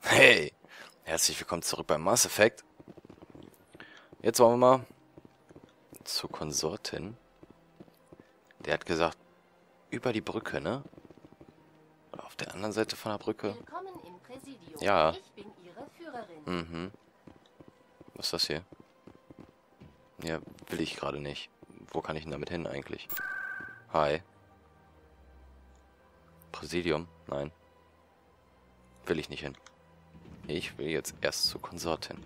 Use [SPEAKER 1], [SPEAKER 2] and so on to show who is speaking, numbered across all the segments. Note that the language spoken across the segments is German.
[SPEAKER 1] Hey, herzlich willkommen zurück beim Mass Effect. Jetzt wollen wir mal zur Konsortin. Der hat gesagt, über die Brücke, ne? Oder auf der anderen Seite von der Brücke.
[SPEAKER 2] Willkommen im Präsidium.
[SPEAKER 1] Ja.
[SPEAKER 2] Ich bin Ihre Führerin.
[SPEAKER 1] Mhm. Was ist das hier? Ja, will ich gerade nicht. Wo kann ich denn damit hin eigentlich? Hi. Präsidium? Nein. Will ich nicht hin. Ich will jetzt erst zur Konsortin.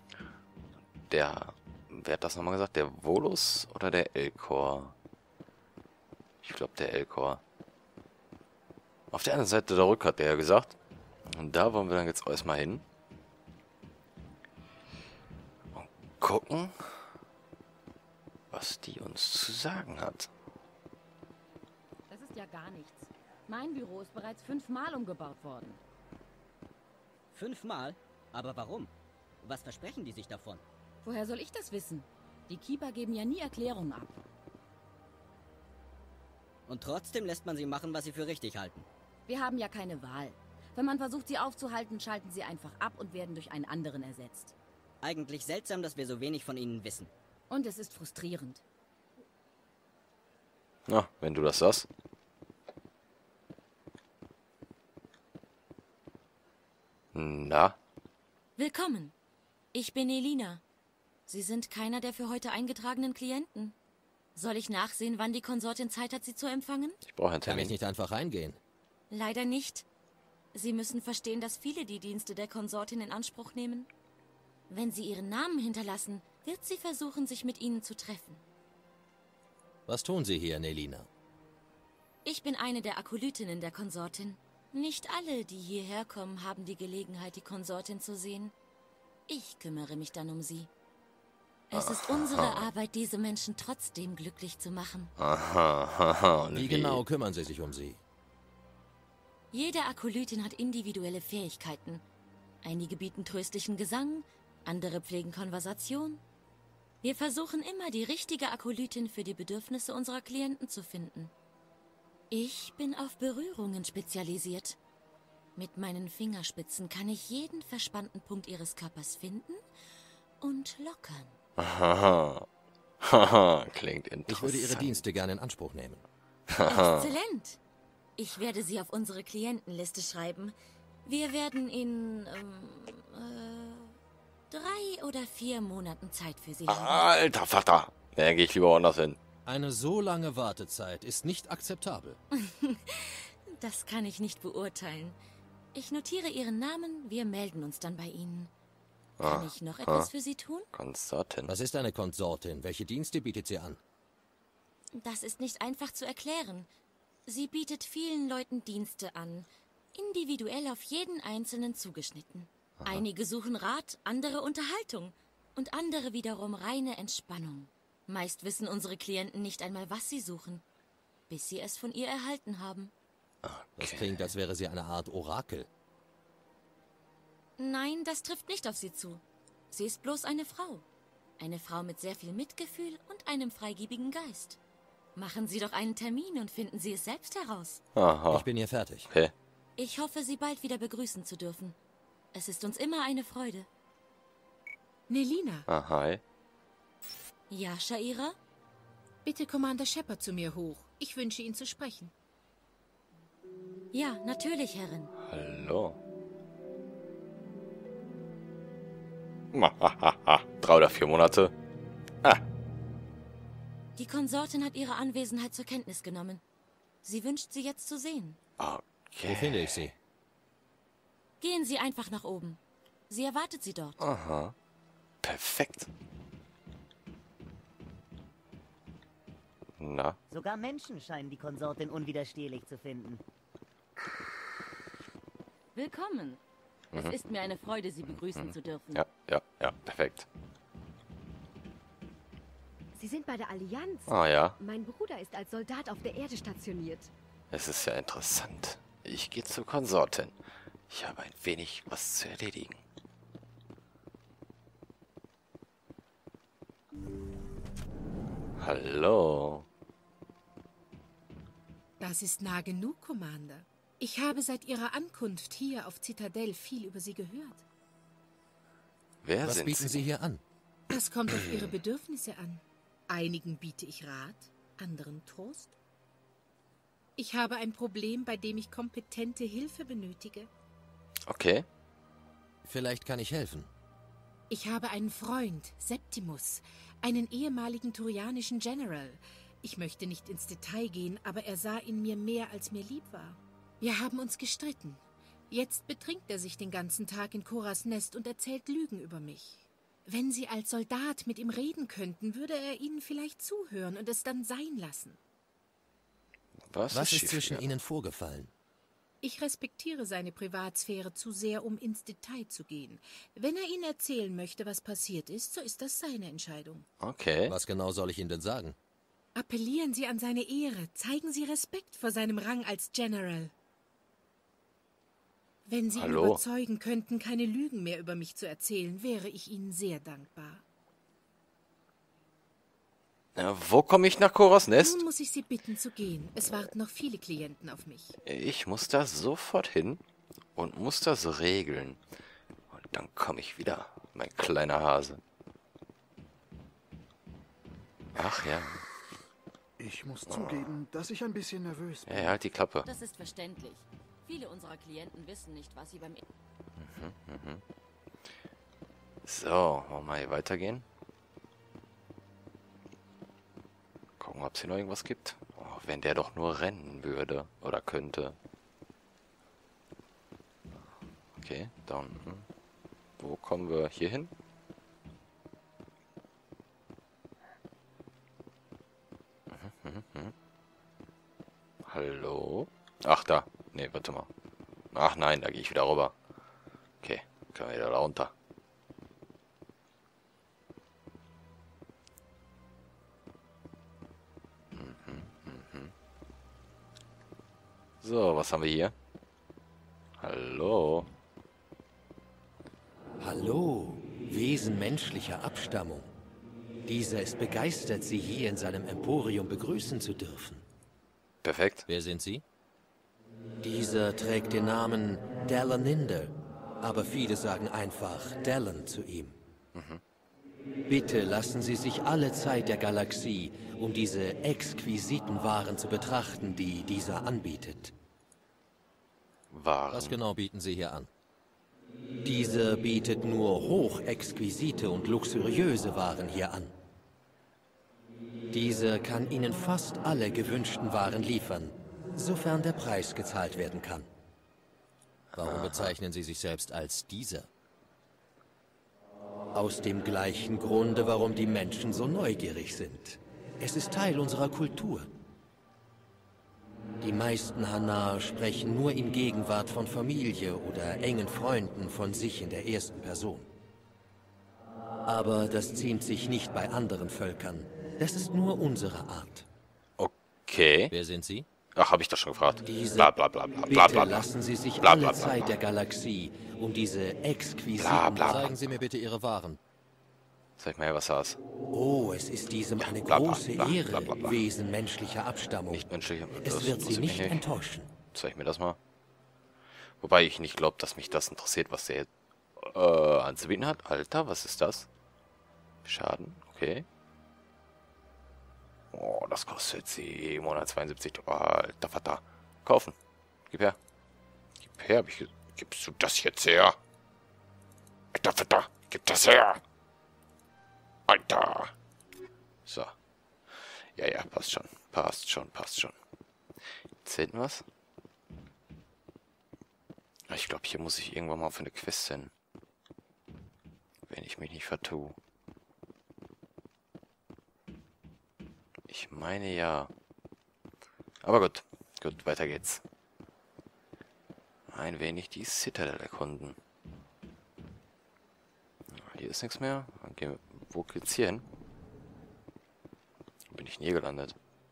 [SPEAKER 1] Wer hat das nochmal gesagt? Der Volus oder der Elcor? Ich glaube der Elcor. Auf der anderen Seite der Rück hat der ja gesagt. Und da wollen wir dann jetzt erstmal hin. Und gucken, was die uns zu sagen hat.
[SPEAKER 3] Das ist ja gar nichts. Mein Büro ist bereits 5-mal umgebaut worden.
[SPEAKER 4] 5-mal? Aber warum? Was versprechen die sich davon?
[SPEAKER 3] Woher soll ich das wissen? Die Keeper geben ja nie Erklärungen ab.
[SPEAKER 4] Und trotzdem lässt man sie machen, was sie für richtig halten.
[SPEAKER 3] Wir haben ja keine Wahl. Wenn man versucht, sie aufzuhalten, schalten sie einfach ab und werden durch einen anderen ersetzt.
[SPEAKER 4] Eigentlich seltsam, dass wir so wenig von ihnen wissen.
[SPEAKER 3] Und es ist frustrierend.
[SPEAKER 1] Na, wenn du das sagst. Na?
[SPEAKER 5] Willkommen. Ich bin Elina. Sie sind keiner der für heute eingetragenen Klienten. Soll ich nachsehen, wann die Konsortin Zeit hat, Sie zu empfangen?
[SPEAKER 1] Ich brauche einen
[SPEAKER 6] Kann ich
[SPEAKER 1] Termin.
[SPEAKER 6] nicht einfach reingehen?
[SPEAKER 5] Leider nicht. Sie müssen verstehen, dass viele die Dienste der Konsortin in Anspruch nehmen. Wenn Sie Ihren Namen hinterlassen, wird sie versuchen, sich mit Ihnen zu treffen.
[SPEAKER 6] Was tun Sie hier, Nelina?
[SPEAKER 5] Ich bin eine der Akolytinnen der Konsortin. Nicht alle, die hierher kommen, haben die Gelegenheit, die Konsortin zu sehen. Ich kümmere mich dann um sie. Es ist unsere Arbeit, diese Menschen trotzdem glücklich zu machen.
[SPEAKER 1] Aha. Und
[SPEAKER 6] Wie genau kümmern Sie sich um sie?
[SPEAKER 5] Jede Akolytin hat individuelle Fähigkeiten. Einige bieten tröstlichen Gesang, andere pflegen Konversation. Wir versuchen immer, die richtige Akolytin für die Bedürfnisse unserer Klienten zu finden. Ich bin auf Berührungen spezialisiert. Mit meinen Fingerspitzen kann ich jeden verspannten Punkt ihres Körpers finden und lockern.
[SPEAKER 1] Haha, klingt interessant.
[SPEAKER 6] Ich würde Ihre Dienste gerne in Anspruch nehmen.
[SPEAKER 5] Exzellent! Ich werde sie auf unsere Klientenliste schreiben. Wir werden in 3 oder 4 Monaten Zeit für sie haben.
[SPEAKER 1] Alter Vater! Ja, gehe ich lieber woanders hin.
[SPEAKER 6] Eine so lange Wartezeit ist nicht akzeptabel.
[SPEAKER 5] Das kann ich nicht beurteilen. Ich notiere Ihren Namen, wir melden uns dann bei Ihnen. Kann ich noch etwas für Sie tun?
[SPEAKER 1] Konsortin.
[SPEAKER 6] Was ist eine Konsortin? Welche Dienste bietet sie an?
[SPEAKER 5] Das ist nicht einfach zu erklären. Sie bietet vielen Leuten Dienste an, individuell auf jeden Einzelnen zugeschnitten. Einige suchen Rat, andere Unterhaltung und andere wiederum reine Entspannung. Meist wissen unsere Klienten nicht einmal, was sie suchen, bis sie es von ihr erhalten haben.
[SPEAKER 6] Das klingt, als wäre sie eine Art Orakel.
[SPEAKER 5] Nein, das trifft nicht auf sie zu. Sie ist bloß eine Frau. Eine Frau mit sehr viel Mitgefühl und einem freigebigen Geist. Machen Sie doch einen Termin und finden Sie es selbst heraus.
[SPEAKER 1] Aha.
[SPEAKER 6] Ich bin hier fertig.
[SPEAKER 1] Okay.
[SPEAKER 5] Ich hoffe, Sie bald wieder begrüßen zu dürfen. Es ist uns immer eine Freude.
[SPEAKER 7] Nelina,
[SPEAKER 1] Hi.
[SPEAKER 5] Ja, Shaira?
[SPEAKER 7] bitte Commander Shepard zu mir hoch. Ich wünsche ihn zu sprechen.
[SPEAKER 5] Ja, natürlich, Herrin.
[SPEAKER 1] Hallo. 3 oder 4 Monate.
[SPEAKER 5] Die Konsortin hat Ihre Anwesenheit zur Kenntnis genommen. Sie wünscht Sie jetzt zu sehen.
[SPEAKER 6] Wo
[SPEAKER 1] Okay.
[SPEAKER 6] finde ich sie?
[SPEAKER 5] Gehen Sie einfach nach oben. Sie erwartet Sie dort.
[SPEAKER 1] Aha. Perfekt. Na?
[SPEAKER 8] Sogar Menschen scheinen die Konsortin unwiderstehlich zu finden.
[SPEAKER 3] Willkommen. Es ist mir eine Freude, Sie begrüßen zu dürfen.
[SPEAKER 1] Ja, perfekt.
[SPEAKER 9] Sie sind bei der Allianz.
[SPEAKER 1] Ah ja,
[SPEAKER 9] Mein Bruder ist als Soldat auf der Erde stationiert.
[SPEAKER 1] es ist ja interessant. Ich gehe zur Konsortin. Ich habe ein wenig was zu erledigen. Hallo.
[SPEAKER 7] Das ist nah genug, Commander. Ich habe seit Ihrer Ankunft hier auf Zitadelle viel über Sie gehört.
[SPEAKER 1] Wer
[SPEAKER 6] Was
[SPEAKER 1] sind
[SPEAKER 6] bieten Sie hier an?
[SPEAKER 7] Das kommt auf Ihre Bedürfnisse an. Einigen biete ich Rat, anderen Trost. Ich habe ein Problem, bei dem ich kompetente Hilfe benötige.
[SPEAKER 1] Okay.
[SPEAKER 6] Vielleicht kann ich helfen.
[SPEAKER 7] Ich habe einen Freund, Septimus, einen ehemaligen turianischen General. Ich möchte nicht ins Detail gehen, aber er sah in mir mehr, als mir lieb war. Wir haben uns gestritten. Jetzt betrinkt er sich den ganzen Tag in Koras Nest und erzählt Lügen über mich. Wenn Sie als Soldat mit ihm reden könnten, würde er Ihnen vielleicht zuhören und es dann sein lassen.
[SPEAKER 6] Was ist zwischen Ihnen vorgefallen?
[SPEAKER 7] Ich respektiere seine Privatsphäre zu sehr, um ins Detail zu gehen. Wenn er Ihnen erzählen möchte, was passiert ist, so ist das seine Entscheidung.
[SPEAKER 1] Okay.
[SPEAKER 6] Was genau soll ich ihm denn sagen?
[SPEAKER 7] Appellieren Sie an seine Ehre, zeigen Sie Respekt vor seinem Rang als General. Wenn Sie ihn
[SPEAKER 1] Hallo?
[SPEAKER 7] überzeugen könnten, keine Lügen mehr über mich zu erzählen, wäre ich Ihnen sehr dankbar.
[SPEAKER 1] Wo komme ich nach Koras Nest?
[SPEAKER 7] Nun muss ich Sie bitten zu gehen. Es warten noch viele Klienten auf mich.
[SPEAKER 1] Ich muss da sofort hin und muss das regeln. Und dann komme ich wieder, mein kleiner Hase. Ach ja.
[SPEAKER 10] Ich muss zugeben, dass ich ein bisschen nervös bin.
[SPEAKER 1] Ja, halt die Klappe.
[SPEAKER 3] Das ist verständlich. Viele unserer Klienten wissen nicht, was sie beim...
[SPEAKER 1] So, wollen wir mal hier weitergehen. Gucken, ob es hier noch irgendwas gibt. Oh, wenn der doch nur rennen würde. Oder könnte. Okay, da unten. Wo kommen wir hier hin? Hallo? Ach, da. Nee, warte mal. Ach nein, da gehe ich wieder rüber. Okay, können wir wieder da runter. So, was haben wir hier? Hallo?
[SPEAKER 11] Hallo, Wesen menschlicher Abstammung. Dieser ist begeistert, Sie hier in seinem Emporium begrüßen zu dürfen.
[SPEAKER 1] Perfekt.
[SPEAKER 6] Wer sind Sie?
[SPEAKER 11] Dieser trägt den Namen Dalaninder, aber viele sagen einfach Dallon zu ihm. Bitte lassen Sie sich alle Zeit der Galaxie, um diese exquisiten Waren zu betrachten, die dieser anbietet.
[SPEAKER 1] Waren.
[SPEAKER 6] Was genau bieten Sie hier an?
[SPEAKER 11] Dieser bietet nur hochexquisite und luxuriöse Waren hier an. Dieser kann Ihnen fast alle gewünschten Waren liefern, sofern der Preis gezahlt werden kann.
[SPEAKER 6] Warum bezeichnen Sie sich selbst als dieser?
[SPEAKER 11] Aus dem gleichen Grunde, warum die Menschen so neugierig sind. Es ist Teil unserer Kultur. Die meisten Hanar sprechen nur in Gegenwart von Familie oder engen Freunden von sich in der ersten Person. Aber das ziemt sich nicht bei anderen Völkern. Das ist nur unsere Art.
[SPEAKER 1] Okay.
[SPEAKER 6] Wer sind Sie?
[SPEAKER 1] Ach, habe ich das schon gefragt.
[SPEAKER 11] Bla
[SPEAKER 1] bla bla bla
[SPEAKER 11] Bitte
[SPEAKER 1] bla bla.
[SPEAKER 11] lassen Sie sich
[SPEAKER 1] Bla,
[SPEAKER 11] alle
[SPEAKER 1] bla, bla,
[SPEAKER 11] Zeit
[SPEAKER 1] bla.
[SPEAKER 11] der Galaxie, um diese exquisiten
[SPEAKER 1] Bla, bla, bla.
[SPEAKER 6] Zeigen Sie mir bitte Ihre Waren.
[SPEAKER 1] Zeig mal her, was hast.
[SPEAKER 11] Oh, es ist diesem eine
[SPEAKER 1] bla, bla,
[SPEAKER 11] große
[SPEAKER 1] bla, bla,
[SPEAKER 11] Ehre,
[SPEAKER 1] bla, bla.
[SPEAKER 11] Wesen menschlicher Abstammung.
[SPEAKER 1] Nicht menschlich.
[SPEAKER 11] Es wird Sie nicht enttäuschen.
[SPEAKER 1] Zeig mir das mal. Wobei ich nicht glaube, dass mich das interessiert, was der anzubieten hat. Alter, was ist das? Schaden, okay. Oh, das kostet 772. Alter Vater. Kaufen. Gib her. Gib her, gibst du das jetzt her? Alter Vater, gib das her. Alter. So. Ja, ja, passt schon. Passt schon, passt schon. Zählt denn was? Ich glaube, hier muss ich irgendwann mal für eine Quest hin. Wenn ich mich nicht vertue. Ich meine ja. Aber gut. Gut, weiter geht's. Ein wenig die Citadel erkunden. Hier ist nichts mehr. Okay, wo geht's hier hin? Bin ich nie gelandet.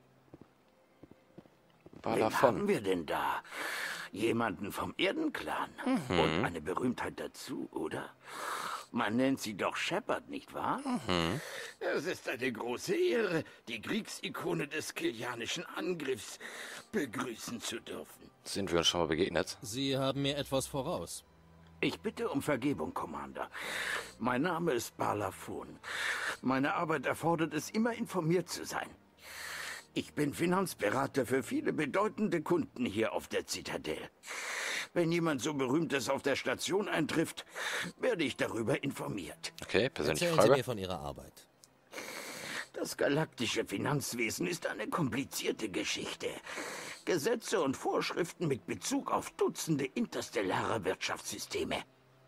[SPEAKER 12] Wen haben wir denn da? Jemanden vom Erdenclan. Und eine Berühmtheit dazu, oder? Man nennt sie doch Shepard, nicht wahr?
[SPEAKER 1] Mhm.
[SPEAKER 12] Es ist eine große Ehre, die Kriegsikone des Kilianischen Angriffs begrüßen zu dürfen.
[SPEAKER 1] Sind wir uns schon mal begegnet?
[SPEAKER 6] Sie haben mir etwas voraus.
[SPEAKER 12] Ich bitte um Vergebung, Commander. Mein Name ist Balafon. Meine Arbeit erfordert es, immer informiert zu sein. Ich bin Finanzberater für viele bedeutende Kunden hier auf der Zitadelle. Wenn jemand so Berühmtes auf der Station eintrifft, werde ich darüber informiert.
[SPEAKER 1] Okay, persönliche
[SPEAKER 6] Erzählen
[SPEAKER 1] Frage.
[SPEAKER 6] Sie mir von Ihrer Arbeit.
[SPEAKER 12] Das galaktische Finanzwesen ist eine komplizierte Geschichte. Gesetze und Vorschriften mit Bezug auf Dutzende interstellarer Wirtschaftssysteme.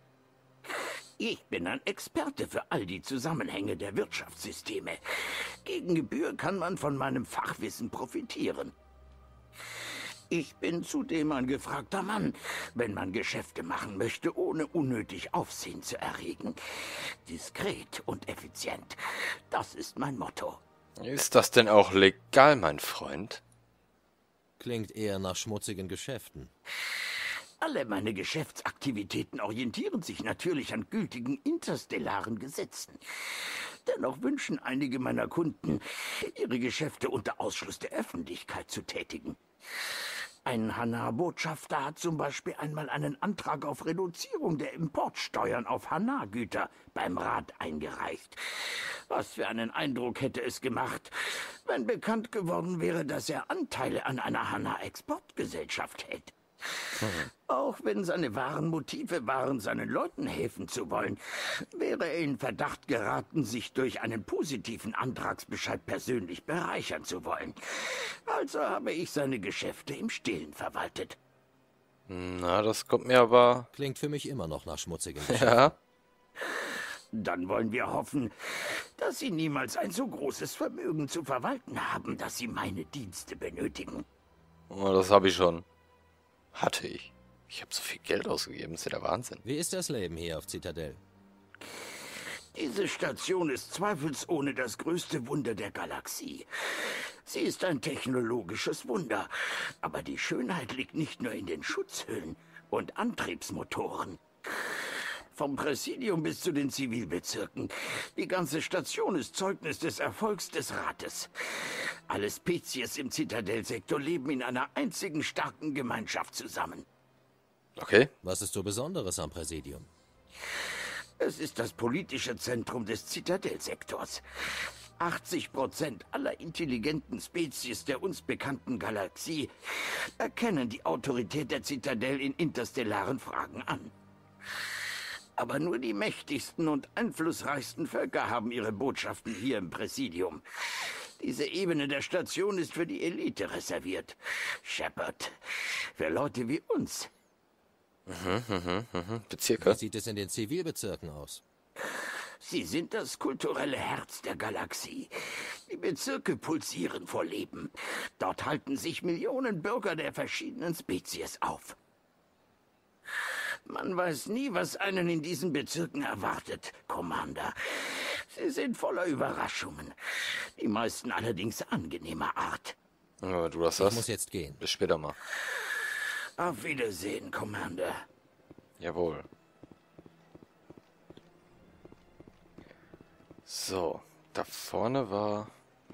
[SPEAKER 12] Ich bin ein Experte für all die Zusammenhänge der Wirtschaftssysteme. Gegen Gebühr kann man von meinem Fachwissen profitieren. Ich bin zudem ein gefragter Mann, wenn man Geschäfte machen möchte, ohne unnötig Aufsehen zu erregen. Diskret und effizient. Das ist mein Motto.
[SPEAKER 1] Ist das denn auch legal, mein Freund?
[SPEAKER 6] Klingt eher nach schmutzigen Geschäften.
[SPEAKER 12] Alle meine Geschäftsaktivitäten orientieren sich natürlich an gültigen interstellaren Gesetzen. Dennoch wünschen einige meiner Kunden, ihre Geschäfte unter Ausschluss der Öffentlichkeit zu tätigen. Ein Hanar-Botschafter hat zum Beispiel einmal einen Antrag auf Reduzierung der Importsteuern auf Hanar-Güter beim Rat eingereicht. Was für einen Eindruck hätte es gemacht, wenn bekannt geworden wäre, dass er Anteile an einer Hanar-Exportgesellschaft hält. Auch wenn seine wahren Motive waren, seinen Leuten helfen zu wollen, wäre er in Verdacht geraten, sich durch einen positiven Antragsbescheid persönlich bereichern zu wollen. Also habe ich seine Geschäfte im Stillen verwaltet.
[SPEAKER 1] Na, das kommt mir aber...
[SPEAKER 6] Klingt für mich immer noch nach schmutzigen Geschäften.
[SPEAKER 1] Ja.
[SPEAKER 12] Dann wollen wir hoffen, dass Sie niemals ein so großes Vermögen zu verwalten haben, dass Sie meine Dienste benötigen.
[SPEAKER 1] Oh, das habe ich schon. Hatte ich. Ich habe so viel Geld ausgegeben, das ist ja der Wahnsinn.
[SPEAKER 6] Wie ist das Leben hier auf Zitadelle?
[SPEAKER 12] Diese Station ist zweifelsohne das größte Wunder der Galaxie. Sie ist ein technologisches Wunder, aber die Schönheit liegt nicht nur in den Schutzhüllen und Antriebsmotoren. Vom Präsidium bis zu den Zivilbezirken. Die ganze Station ist Zeugnis des Erfolgs des Rates. Alle Spezies im Zitadellsektor leben in einer einzigen starken Gemeinschaft zusammen.
[SPEAKER 1] Okay.
[SPEAKER 6] Was ist so Besonderes am Präsidium?
[SPEAKER 12] Es ist das politische Zentrum des Zitadellsektors. 80% aller intelligenten Spezies der uns bekannten Galaxie erkennen die Autorität der Zitadelle in interstellaren Fragen an. Aber nur die mächtigsten und einflussreichsten Völker haben ihre Botschaften hier im Präsidium. Diese Ebene der Station ist für die Elite reserviert. Shepard, für Leute wie uns.
[SPEAKER 1] Bezirke?
[SPEAKER 6] Wie sieht es in den Zivilbezirken aus?
[SPEAKER 12] Sie sind das kulturelle Herz der Galaxie. Die Bezirke pulsieren vor Leben. Dort halten sich Millionen Bürger der verschiedenen Spezies auf. Man weiß nie, was einen in diesen Bezirken erwartet, Commander. Sie sind voller Überraschungen. Die meisten allerdings angenehmer Art.
[SPEAKER 1] Ja, du hast das.
[SPEAKER 6] Ich muss jetzt gehen.
[SPEAKER 1] Bis später mal.
[SPEAKER 12] Auf Wiedersehen, Commander.
[SPEAKER 1] Jawohl. So, da vorne war...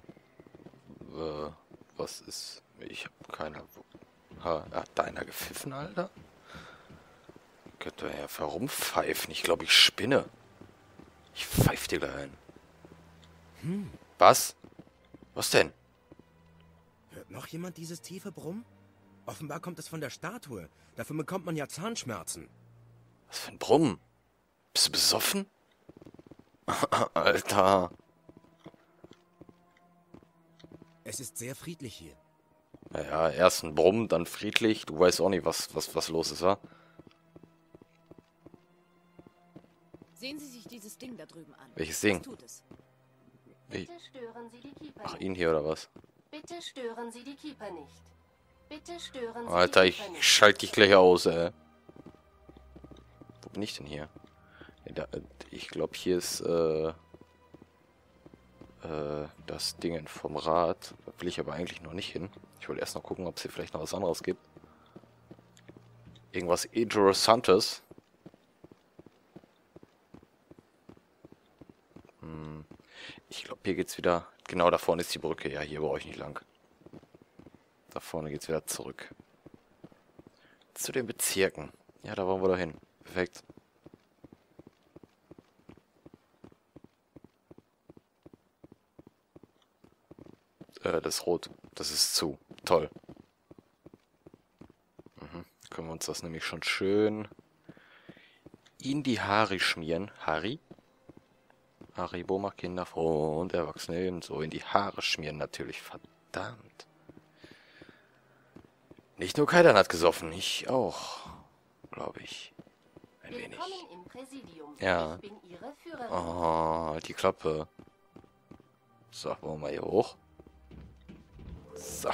[SPEAKER 1] was ist... Ich habe keine... Hat deiner gepfiffen, Alter? Könnte er ja herumpfeifen. Ich glaube, ich spinne. Ich pfeif dir gleich ein. Was? Was denn?
[SPEAKER 13] Hört noch jemand dieses tiefe Brummen? Offenbar kommt es von der Statue. Dafür bekommt man ja Zahnschmerzen.
[SPEAKER 1] Was für ein Brummen? Bist du besoffen? Alter.
[SPEAKER 13] Es ist sehr friedlich hier.
[SPEAKER 1] Naja, erst ein Brummen, dann friedlich. Du weißt auch nicht, was los ist, wa?
[SPEAKER 3] Sehen Sie sich dieses Ding da drüben an.
[SPEAKER 1] Welches Ding?
[SPEAKER 3] Was tut es?
[SPEAKER 1] Wie?
[SPEAKER 2] Bitte stören Sie die Keeper
[SPEAKER 1] Ach,
[SPEAKER 2] nicht.
[SPEAKER 1] ihn hier oder was?
[SPEAKER 2] Bitte stören Sie die Keeper nicht. Bitte stören Sie
[SPEAKER 1] Alter,
[SPEAKER 2] die
[SPEAKER 1] ich
[SPEAKER 2] Keeper nicht.
[SPEAKER 1] schalte dich gleich aus, ey. Wo bin ich denn hier? Ja, ich glaube, hier ist, das Ding vom Rad. Da will ich aber eigentlich noch nicht hin. Ich wollte erst noch gucken, ob es hier vielleicht noch was anderes gibt. Irgendwas Interessantes. Ich glaube, hier geht's wieder... Genau, da vorne ist die Brücke. Ja, hier brauche ich nicht lang. Da vorne geht's wieder zurück. Zu den Bezirken. Ja, da wollen wir doch hin. Perfekt. Das ist rot. Das ist zu. Toll. Können wir uns das nämlich schon schön in die Haare schmieren. Harry? Haribo macht Kinder froh und Erwachsene ebenso. In die Haare schmieren natürlich. Verdammt. Nicht nur Kaidan hat gesoffen. Ich auch. Glaube ich. Ein wenig.
[SPEAKER 2] Im Präsidium.
[SPEAKER 1] Ja.
[SPEAKER 2] Ich bin Ihre Führerin.
[SPEAKER 1] Oh, die Klappe. So, wollen wir mal hier hoch. So.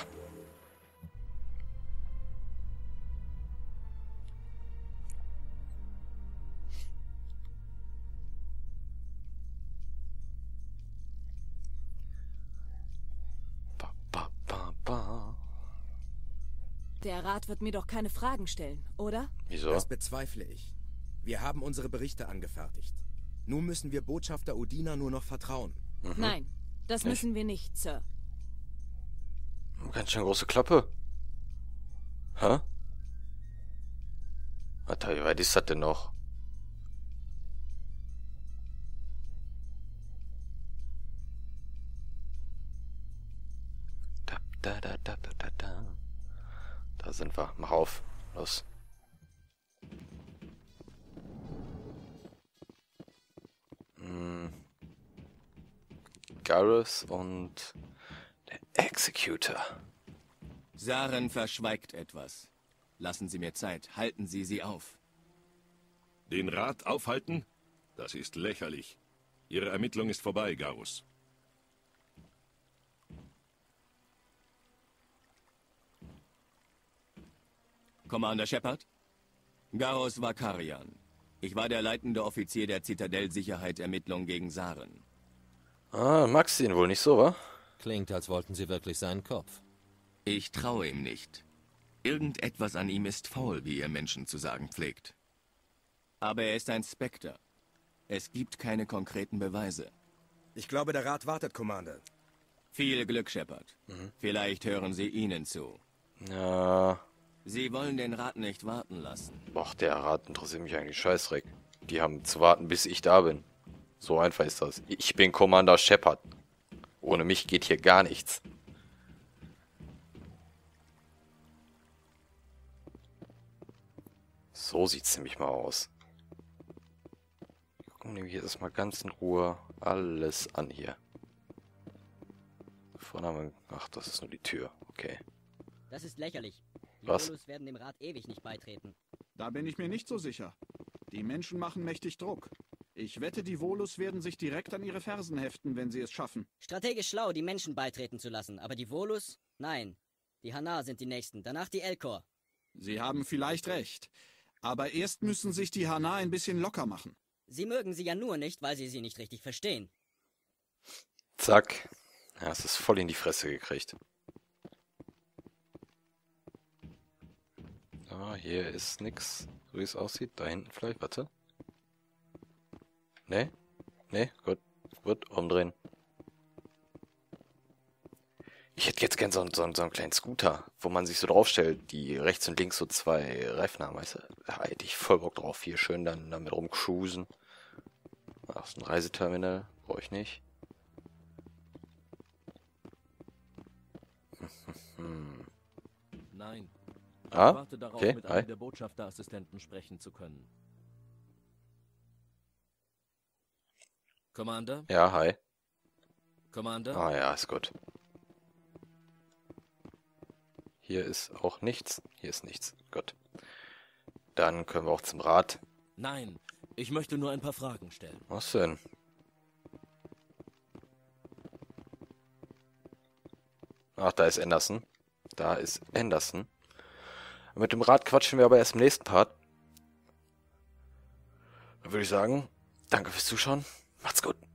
[SPEAKER 14] Der Rat wird mir doch keine Fragen stellen, oder?
[SPEAKER 1] Wieso?
[SPEAKER 13] Das bezweifle ich. Wir haben unsere Berichte angefertigt. Nun müssen wir Botschafter Udina nur noch vertrauen.
[SPEAKER 14] Nein, das müssen wir nicht, Sir.
[SPEAKER 1] Ganz schön große Klappe. Hä? Warte, wie weit ist das denn noch? Da sind wir. Mach auf. Los. Garrus und der Executor.
[SPEAKER 15] Saren verschweigt etwas. Lassen Sie mir Zeit. Halten Sie sie auf.
[SPEAKER 16] Den Rat aufhalten? Das ist lächerlich. Ihre Ermittlung ist vorbei, Garrus.
[SPEAKER 15] Commander Shepard? Garrus Vakarian. Ich war der leitende Offizier der Zitadell-Sicherheit-Ermittlung gegen Saren.
[SPEAKER 1] Ah, magst du ihn wohl nicht so, wa?
[SPEAKER 6] Klingt, als wollten Sie wirklich seinen Kopf.
[SPEAKER 15] Ich traue ihm nicht. Irgendetwas an ihm ist faul, wie ihr Menschen zu sagen pflegt. Aber er ist ein Spectre. Es gibt keine konkreten Beweise.
[SPEAKER 13] Ich glaube, der Rat wartet, Commander.
[SPEAKER 15] Viel Glück, Shepard. Vielleicht hören Sie ihnen zu.
[SPEAKER 1] Ja.
[SPEAKER 15] Sie wollen den Rat nicht warten lassen.
[SPEAKER 1] Boah, der Rat interessiert mich eigentlich scheißdreck. Die haben zu warten, bis ich da bin. So einfach ist das. Ich bin Commander Shepard. Ohne mich geht hier gar nichts. So sieht's nämlich mal aus. Gucken wir hier erstmal ganz in Ruhe alles an hier. Vorne haben wir... Ach, das ist nur die Tür. Okay.
[SPEAKER 4] Das ist lächerlich. Die
[SPEAKER 1] Was?
[SPEAKER 4] Volus werden dem Rat ewig nicht beitreten.
[SPEAKER 10] Da bin ich mir nicht so sicher. Die Menschen machen mächtig Druck. Ich wette, die Volus werden sich direkt an ihre Fersen heften, wenn sie es schaffen.
[SPEAKER 4] Strategisch schlau, die Menschen beitreten zu lassen, aber die Volus? Nein. Die Hanar sind die Nächsten, danach die Elcor.
[SPEAKER 10] Sie haben vielleicht recht. Aber erst müssen sich die Hanar ein bisschen locker machen.
[SPEAKER 4] Sie mögen sie ja nur nicht, weil sie nicht richtig verstehen.
[SPEAKER 1] Zack. Ja, es ist voll in die Fresse gekriegt. So, hier ist nix, so wie es aussieht. Da hinten vielleicht, warte. Ne? Ne? Gut. Gut, umdrehen. Ich hätte jetzt gern so einen kleinen Scooter, wo man sich so draufstellt, die rechts und links so zwei Reifen haben, weißt du? Da hätte ich voll Bock drauf. Hier schön dann damit rumcruisen. Ach, so ein Reiseterminal brauche ich nicht.
[SPEAKER 17] Nein. Ich
[SPEAKER 1] Ah,
[SPEAKER 17] warte darauf,
[SPEAKER 1] okay,
[SPEAKER 17] mit
[SPEAKER 1] hi.
[SPEAKER 17] einem der Botschafterassistenten sprechen zu können. Commander?
[SPEAKER 1] Ja, hi.
[SPEAKER 17] Commander?
[SPEAKER 1] Ah ja, ist gut. Hier ist auch nichts. Hier ist nichts. Gut. Dann können wir auch zum Rat.
[SPEAKER 17] Nein, ich möchte nur ein paar Fragen stellen.
[SPEAKER 1] Was denn? Ach, da ist Anderson. Da ist Anderson. Mit dem Rat quatschen wir aber erst im nächsten Part. Dann würde ich sagen, danke fürs Zuschauen. Macht's gut.